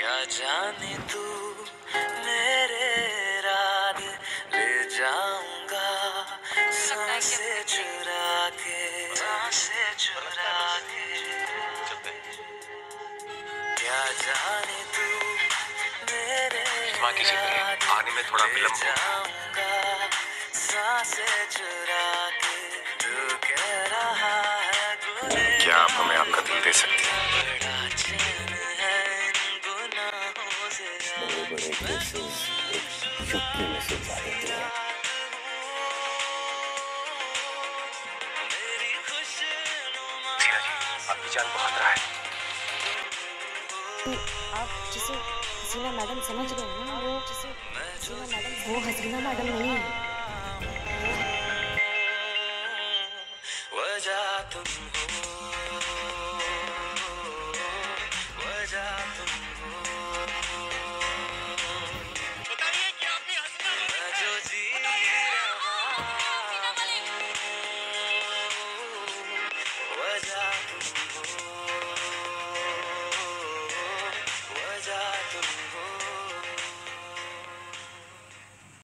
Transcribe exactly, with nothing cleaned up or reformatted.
क्या जाने तू मेरे रात ले जाऊंगा सांसें चुरा के, सांसें चुरा के। क्या जाने तू मेरे रात आने में थोड़ा विलंब जाऊंगा सांसें चुरा के। तू कह रहा है क्या आप हमें आपका दिल दे सकती हैं? बड़े बड़े केसेस एक चुटकी में सुलझा देते हैं। सीना जी, आपकी जान को खतरा है। आप जिसे हसीना मैडम समझ रहे हैं ना, वो जिसे हसीना मैडम, वो हसीना मैडम नहीं है। वजह तुम